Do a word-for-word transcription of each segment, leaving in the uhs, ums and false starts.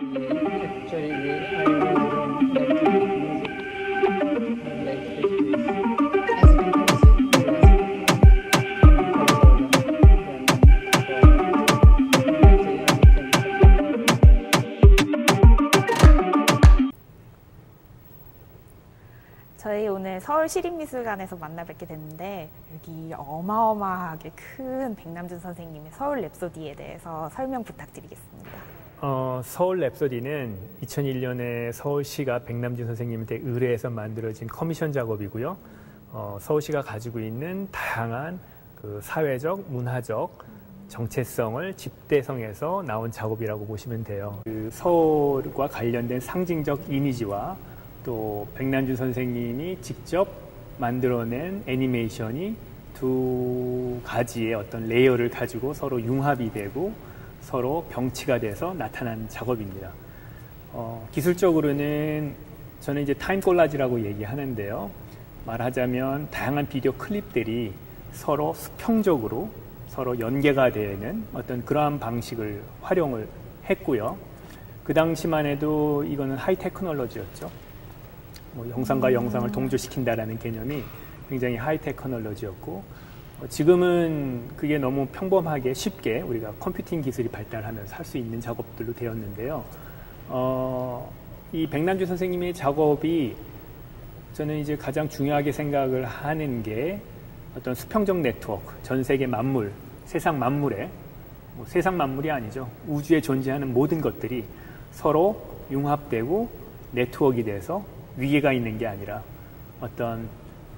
Actually, we, I was doing electronic music like fifties. As you can see, 저희 오늘 서울시립미술관에서 만나 뵙게 됐는데 여기 어마어마하게 큰 백남준 선생님의 서울 랩소디에 대해서 설명 부탁드리겠습니다. 어, 서울 랩소디는 이천일 년에 서울시가 백남준 선생님한테 의뢰해서 만들어진 커미션 작업이고요. 어, 서울시가 가지고 있는 다양한 그 사회적, 문화적 정체성을 집대성해서 나온 작업이라고 보시면 돼요. 그 서울과 관련된 상징적 이미지와 또 백남준 선생님이 직접 만들어낸 애니메이션이 두 가지의 어떤 레이어를 가지고 서로 융합이 되고 서로 병치가 돼서 나타난 작업입니다. 어, 기술적으로는 저는 이제 타임 콜라지라고 얘기하는데요. 말하자면 다양한 비디오 클립들이 서로 수평적으로 서로 연계가 되는 어떤 그러한 방식을 활용을 했고요. 그 당시만 해도 이거는 하이 테크놀로지였죠. 뭐 영상과 영상을 동조시킨다라는 개념이 굉장히 하이 테크놀로지였고, 어, 지금은 그게 너무 평범하게 쉽게 우리가 컴퓨팅 기술이 발달하면서 할 수 있는 작업들로 되었는데요. 어, 이 백남준 선생님의 작업이 저는 이제 가장 중요하게 생각을 하는 게 어떤 수평적 네트워크, 전 세계 만물, 세상 만물에, 뭐 세상 만물이 아니죠. 우주에 존재하는 모든 것들이 서로 융합되고 네트워크가 돼서 위계가 있는 게 아니라 어떤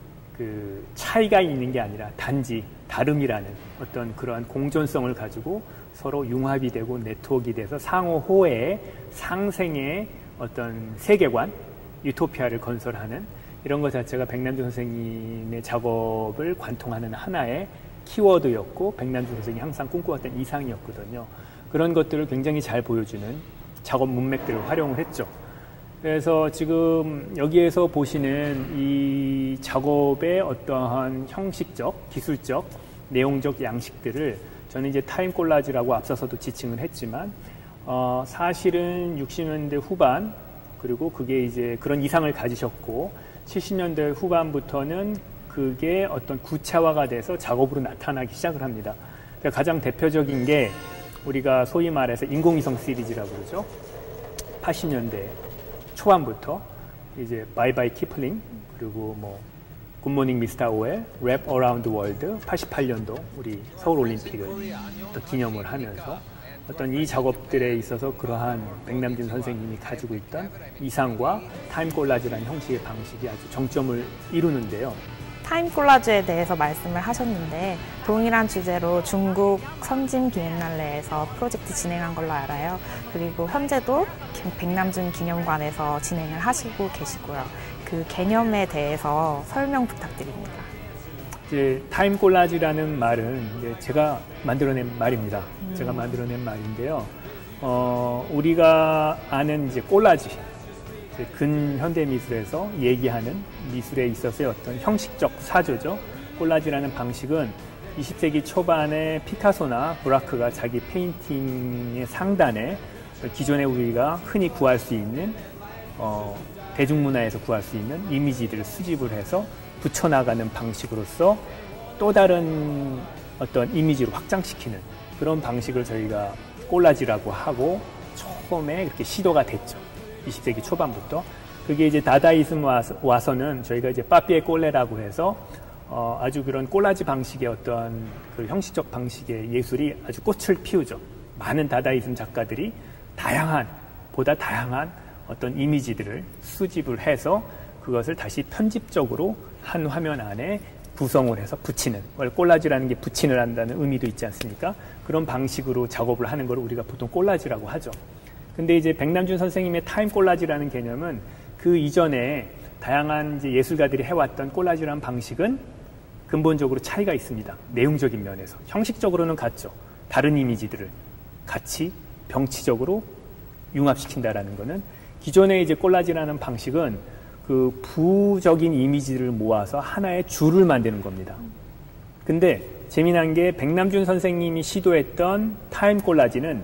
그 차이가 있는 게 아니라 단지 다름이라는 어떤 그러한 공존성을 가지고 서로 융합이 되고 네트워크가 돼서 상호 호혜의 상생의 어떤 세계관, 유토피아를 건설하는 이런 것 자체가 백남준 선생님의 작업을 관통하는 하나의 키워드였고, 백남준 선생님이 항상 꿈꿔왔던 이상이었거든요. 그런 것들을 굉장히 잘 보여주는 작업 문맥들을 활용을 했죠. 그래서 지금 여기에서 보시는 이 작업의 어떠한 형식적, 기술적, 내용적 양식들을 저는 이제 타임 콜라지라고 앞서서도 지칭을 했지만, 어, 사실은 육십 년대 후반, 그리고 그게 이제 그런 이상을 가지셨고, 칠십 년대 후반부터는 그게 어떤 구체화가 돼서 작업으로 나타나기 시작을 합니다. 가장 대표적인 게 우리가 소위 말해서 인공위성 시리즈라고 그러죠. 팔십 년대 초반부터 이제 바이 바이 키플링, 그리고 뭐 굿모닝 미스터 오엘, 랩 어라운드 월드, 팔십팔 년도 우리 서울 올림픽을 또 기념을 하면서 어떤 이 작업들에 있어서 그러한 백남준 선생님이 가지고 있던 이상과 타임 콜라지라는 형식의 방식이 아주 정점을 이루는데요. 타임 콜라주에 대해서 말씀을 하셨는데 동일한 주제로 중국 선진 비엔날레에서 프로젝트 진행한 걸로 알아요. 그리고 현재도 백남준 기념관에서 진행을 하시고 계시고요. 그 개념에 대해서 설명 부탁드립니다. 이제 타임 콜라지라는 말은 이제 제가 만들어낸 말입니다. 음. 제가 만들어낸 말인데요. 어, 우리가 아는 이제 콜라지, 이제 근현대 미술에서 얘기하는 미술에 있어서의 어떤 형식적 사조죠. 콜라지라는 방식은 이십 세기 초반에 피카소나 브라크가 자기 페인팅의 상단에 기존에 우리가 흔히 구할 수 있는 어, 대중문화에서 구할 수 있는 이미지들을 수집을 해서 붙여나가는 방식으로서 또 다른 어떤 이미지로 확장시키는 그런 방식을 저희가 콜라지라고 하고 처음에 그렇게 시도가 됐죠. 이십 세기 초반부터. 그게 이제 다다이즘 와서, 와서는 저희가 이제 빠삐에 꼴레라고 해서 어, 아주 그런 콜라지 방식의 어떤 그 형식적 방식의 예술이 아주 꽃을 피우죠. 많은 다다이즘 작가들이 다양한, 보다 다양한 어떤 이미지들을 수집을 해서 그것을 다시 편집적으로 한 화면 안에 구성을 해서 붙이는, 콜라지라는 게 붙이는 한다는 의미도 있지 않습니까? 그런 방식으로 작업을 하는 걸 우리가 보통 콜라지라고 하죠. 근데 이제 백남준 선생님의 타임 콜라지라는 개념은 그 이전에 다양한 이제 예술가들이 해왔던 콜라지라는 방식은 근본적으로 차이가 있습니다. 내용적인 면에서. 형식적으로는 같죠. 다른 이미지들을 같이 병치적으로 융합시킨다라는 거는 기존의 이제 콜라지라는 방식은 그 부적인 이미지를 모아서 하나의 줄을 만드는 겁니다. 근데 재미난 게 백남준 선생님이 시도했던 타임 콜라지는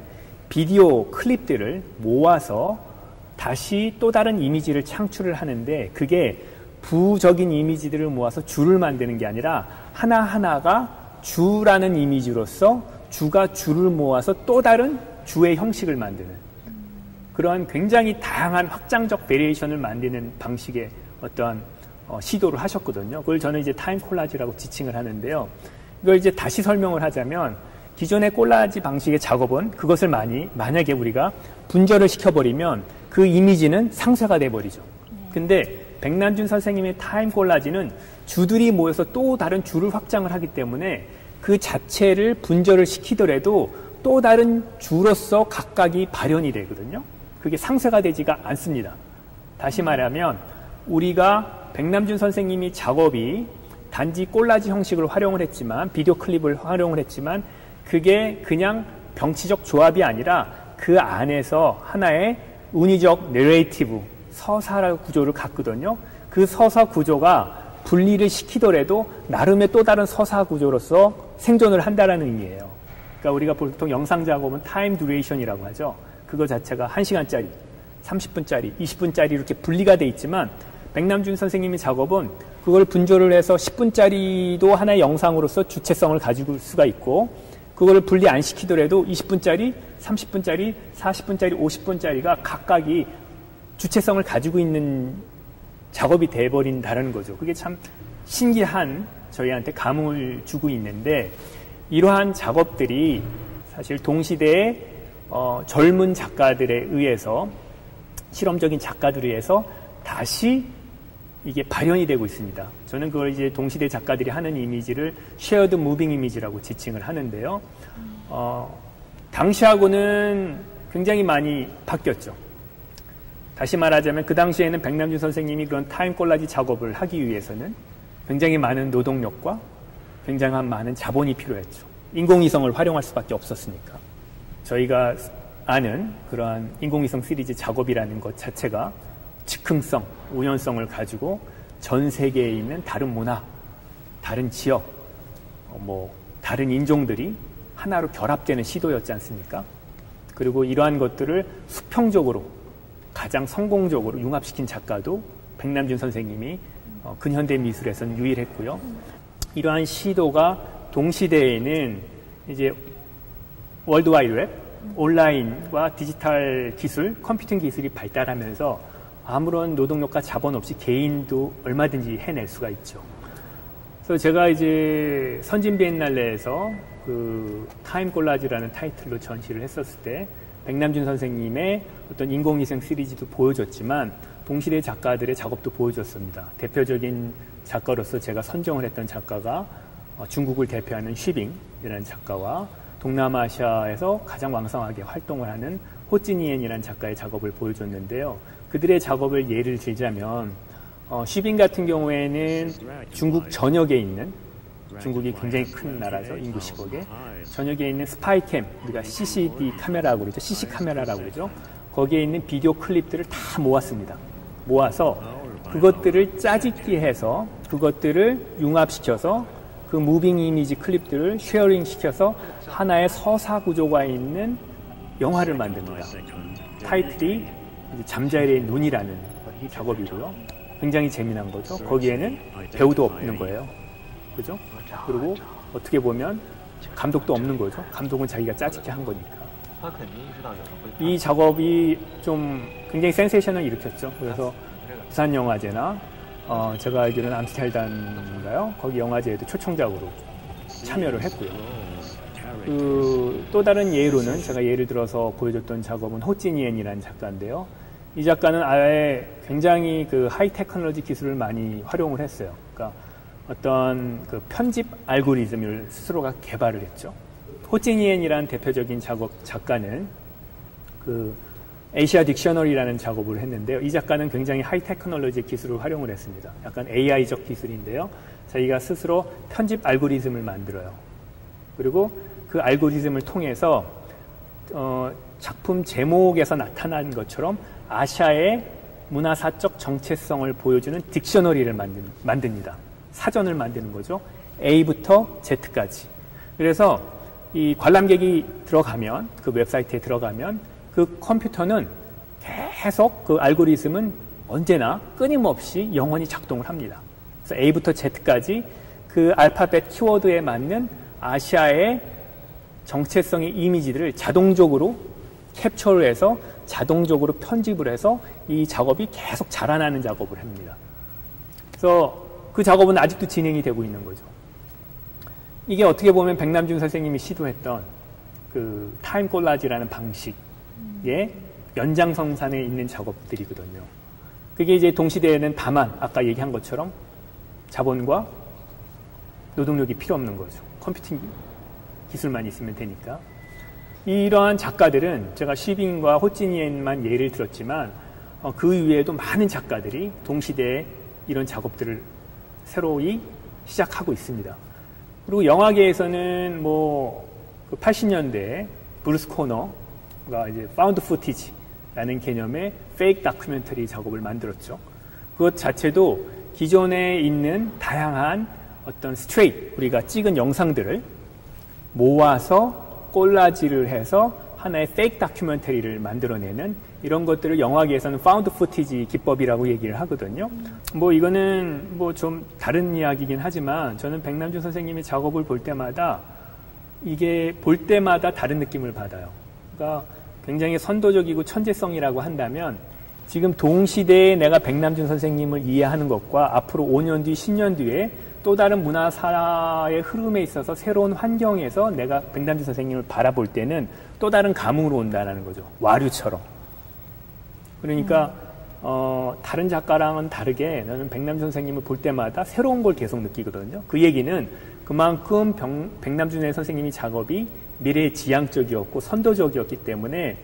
비디오 클립들을 모아서 다시 또 다른 이미지를 창출을 하는데 그게 부적인 이미지들을 모아서 주를 만드는 게 아니라 하나하나가 주라는 이미지로서 주가 주를 모아서 또 다른 주의 형식을 만드는 그러한 굉장히 다양한 확장적 베리에이션을 만드는 방식의 어떠한 어, 시도를 하셨거든요. 그걸 저는 이제 타임 콜라지라고 지칭을 하는데요. 이걸 이제 다시 설명을 하자면 기존의 콜라지 방식의 작업은 그것을 많이 만약에 우리가 분절을 시켜버리면 그 이미지는 상쇄가 돼버리죠. 근데 백남준 선생님의 타임 콜라지는 주들이 모여서 또 다른 주를 확장을 하기 때문에 그 자체를 분절을 시키더라도 또 다른 주로서 각각이 발현이 되거든요. 그게 상쇄가 되지가 않습니다. 다시 말하면 우리가 백남준 선생님이 작업이 단지 콜라지 형식을 활용을 했지만 비디오 클립을 활용을 했지만 그게 그냥 병치적 조합이 아니라 그 안에서 하나의 운이적 내레이티브 서사 구조를 갖거든요. 그 서사 구조가 분리를 시키더라도 나름의 또 다른 서사 구조로서 생존을 한다는 의미예요. 그러니까 우리가 보통 영상 작업은 타임 듀레이션이라고 하죠. 그거 자체가 한 시간짜리, 삼십 분짜리, 이십 분짜리 이렇게 분리가 돼 있지만 백남준 선생님의 작업은 그걸 분절을 해서 십 분짜리도 하나의 영상으로서 주체성을 가지고 수가 있고 그거를 분리 안 시키더라도 이십 분짜리, 삼십 분짜리, 사십 분짜리, 오십 분짜리가 각각이 주체성을 가지고 있는 작업이 돼버린다는 거죠. 그게 참 신기한 저희한테 감흥을 주고 있는데 이러한 작업들이 사실 동시대의 어, 젊은 작가들에 의해서 실험적인 작가들에 의해서 다시 이게 발현이 되고 있습니다. 저는 그걸 이제 동시대 작가들이 하는 이미지를 쉐어드 무빙 이미지라고 지칭을 하는데요. 어, 당시하고는 굉장히 많이 바뀌었죠. 다시 말하자면 그 당시에는 백남준 선생님이 그런 타임 콜라지 작업을 하기 위해서는 굉장히 많은 노동력과 굉장히 많은 자본이 필요했죠. 인공위성을 활용할 수밖에 없었으니까. 저희가 아는 그러한 인공위성 시리즈 작업이라는 것 자체가 즉흥성, 우연성을 가지고 전 세계에 있는 다른 문화, 다른 지역, 뭐 다른 인종들이 하나로 결합되는 시도였지 않습니까? 그리고 이러한 것들을 수평적으로 가장 성공적으로 융합시킨 작가도 백남준 선생님이 근현대 미술에서는 유일했고요. 이러한 시도가 동시대에는 이제 월드와이드웹, 온라인과 디지털 기술, 컴퓨팅 기술이 발달하면서 아무런 노동력과 자본 없이 개인도 얼마든지 해낼 수가 있죠. 그래서 제가 이제 선진 비엔날레에서 그 타임 콜라지라는 타이틀로 전시를 했었을 때 백남준 선생님의 어떤 인공위성 시리즈도 보여줬지만 동시대 작가들의 작업도 보여줬습니다. 대표적인 작가로서 제가 선정을 했던 작가가 중국을 대표하는 쉬빙이라는 작가와 동남아시아에서 가장 왕성하게 활동을 하는 호찌니엔이라는 작가의 작업을 보여줬는데요. 그들의 작업을 예를 들자면 어, 쉬빙 같은 경우에는 중국 전역에 있는 중국이 굉장히 큰 나라죠. 인구 십억에. 전역에 있는 스파이캠, 우리가 씨씨디 카메라라고 그러죠. 씨씨 카메라라고 그러죠. 거기에 있는 비디오 클립들을 다 모았습니다. 모아서 그것들을 짜집기 해서 그것들을 융합시켜서 그 무빙 이미지 클립들을 쉐어링 시켜서 하나의 서사 구조가 있는 영화를 만듭니다. 타이틀이 잠자리의 눈이라는 작업이고요. 굉장히 재미난 거죠. 거기에는 배우도 없는 거예요. 그죠? 그리고 어떻게 보면 감독도 없는 거죠. 감독은 자기가 짜집기 한 거니까. 이 작업이 좀 굉장히 센세이션을 일으켰죠. 그래서 부산영화제나 어 제가 알기로는 암스테르담인가요? 거기 영화제에도 초청작으로 참여를 했고요. 그 또 다른 예로는 제가 예를 들어서 보여줬던 작업은 호찌니엔이라는 작가인데요. 이 작가는 아예 굉장히 그 하이 테크놀로지 기술을 많이 활용을 했어요. 그러니까 어떤 그 편집 알고리즘을 스스로가 개발을 했죠. 호찌니엔이라는 대표적인 작업 작가는 그 에이시아 딕셔너리라는 작업을 했는데요. 이 작가는 굉장히 하이 테크놀로지 기술을 활용을 했습니다. 약간 에이아이적 기술인데요. 자기가 스스로 편집 알고리즘을 만들어요. 그리고 그 알고리즘을 통해서 어, 작품 제목에서 나타난 것처럼 아시아의 문화사적 정체성을 보여주는 딕셔너리를 만든, 만듭니다. 사전을 만드는 거죠. A부터 Z까지. 그래서 이 관람객이 들어가면, 그 웹사이트에 들어가면 그 컴퓨터는 계속 그 알고리즘은 언제나 끊임없이 영원히 작동을 합니다. 그래서 A부터 Z까지 그 알파벳 키워드에 맞는 아시아의 정체성의 이미지들을 자동적으로 캡처를 해서 자동적으로 편집을 해서 이 작업이 계속 자라나는 작업을 합니다. 그래서 그 작업은 아직도 진행이 되고 있는 거죠. 이게 어떻게 보면 백남준 선생님이 시도했던 그 타임 콜라지라는 방식의 연장선상에 있는 작업들이거든요. 그게 이제 동시대에는 다만 아까 얘기한 것처럼 자본과 노동력이 필요 없는 거죠. 컴퓨팅 기술만 있으면 되니까. 이러한 작가들은 제가 시빙과 호찌니엔만 예를 들었지만 어, 그 이외에도 많은 작가들이 동시대에 이런 작업들을 새로이 시작하고 있습니다. 그리고 영화계에서는 뭐 그 팔십 년대에 브루스 코너가 이제 파운드 푸티지라는 개념의 페이크 다큐멘터리 작업을 만들었죠. 그것 자체도 기존에 있는 다양한 어떤 스트레이트, 우리가 찍은 영상들을 모아서 콜라지를 해서 하나의 페이크 다큐멘터리를 만들어내는 이런 것들을 영화계에서는 파운드 푸티지 기법이라고 얘기를 하거든요. 뭐 이거는 뭐 좀 다른 이야기긴 하지만 저는 백남준 선생님의 작업을 볼 때마다 이게 볼 때마다 다른 느낌을 받아요. 그러니까 굉장히 선도적이고 천재성이라고 한다면 지금 동시대에 내가 백남준 선생님을 이해하는 것과 앞으로 오 년 뒤, 십 년 뒤에 또 다른 문화사의 흐름에 있어서 새로운 환경에서 내가 백남준 선생님을 바라볼 때는 또 다른 감흥으로 온다는 거죠. 와류처럼. 그러니까 음. 어, 다른 작가랑은 다르게 나는 백남준 선생님을 볼 때마다 새로운 걸 계속 느끼거든요. 그 얘기는 그만큼 병, 백남준 선생님이 작업이 미래지향적이었고 선도적이었기 때문에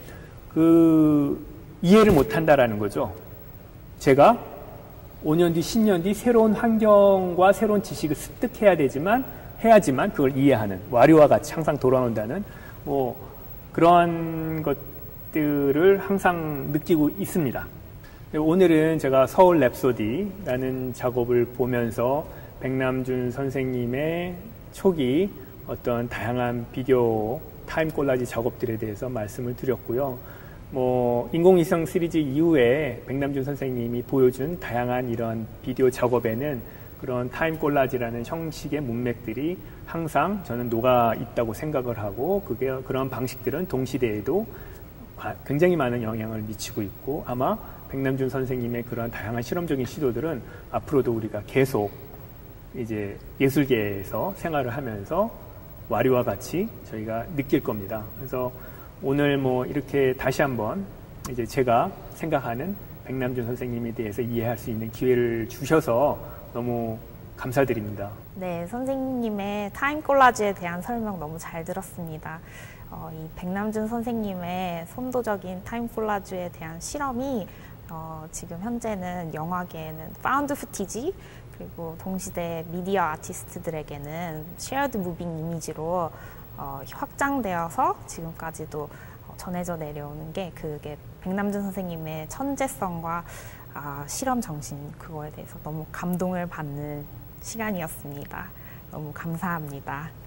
그 이해를 못한다라는 거죠. 제가 오 년 뒤, 십 년 뒤 새로운 환경과 새로운 지식을 습득해야 되지만 해야지만 그걸 이해하는 와류와 같이 항상 돌아온다는 뭐 그러한 것들을 항상 느끼고 있습니다. 오늘은 제가 서울 랩소디라는 작업을 보면서 백남준 선생님의 초기 어떤 다양한 비디오 타임 콜라지 작업들에 대해서 말씀을 드렸고요. 뭐 인공위성 시리즈 이후에 백남준 선생님이 보여준 다양한 이런 비디오 작업에는 그런 타임 콜라지라는 형식의 문맥들이 항상 저는 녹아 있다고 생각을 하고 그게 그런 방식들은 동시대에도 굉장히 많은 영향을 미치고 있고 아마 백남준 선생님의 그런 다양한 실험적인 시도들은 앞으로도 우리가 계속 이제 예술계에서 생활을 하면서 와류와 같이 저희가 느낄 겁니다. 그래서 오늘 뭐 이렇게 다시 한번 이제 제가 생각하는 백남준 선생님에 대해서 이해할 수 있는 기회를 주셔서 너무 감사드립니다. 네, 선생님의 타임 콜라지에 대한 설명 너무 잘 들었습니다. 어, 이 백남준 선생님의 선도적인 타임 콜라지에 대한 실험이 어, 지금 현재는 영화계에는 파운드 푸티지 그리고 동시대 미디어 아티스트들에게는 쉐어드 무빙 이미지로 어, 확장되어서 지금까지도 어, 전해져 내려오는 게 그게 백남준 선생님의 천재성과 아, 실험 정신 그거에 대해서 너무 감동을 받는 시간이었습니다. 너무 감사합니다.